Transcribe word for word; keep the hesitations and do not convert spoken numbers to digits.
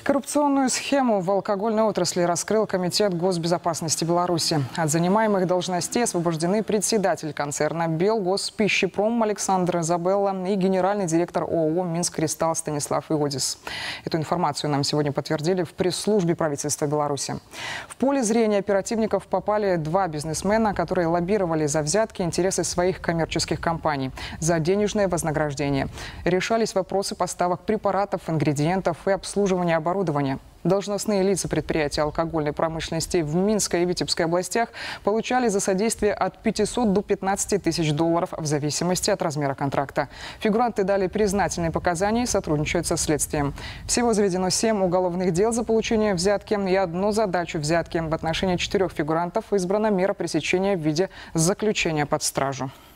Коррупционную схему в алкогольной отрасли раскрыл Комитет госбезопасности Беларуси. От занимаемых должностей освобождены председатель концерна «Белгоспищепром» Александр Изабелла и генеральный директор ООО «Минскристалл» Станислав Игодис. Эту информацию нам сегодня подтвердили в пресс-службе правительства Беларуси. В поле зрения оперативников попали два бизнесмена, которые лоббировали за взятки интересы своих коммерческих компаний за денежное вознаграждение. Решались вопросы поставок препаратов, ингредиентов и обслуживания оборудования. Должностные лица предприятия алкогольной промышленности в Минской и Витебской областях получали за содействие от пятисот до пятнадцати тысяч долларов в зависимости от размера контракта. Фигуранты дали признательные показания и сотрудничают со следствием. Всего заведено семь уголовных дел за получение взятки и одну задачу взятки. В отношении четырех фигурантов избрана мера пресечения в виде заключения под стражу.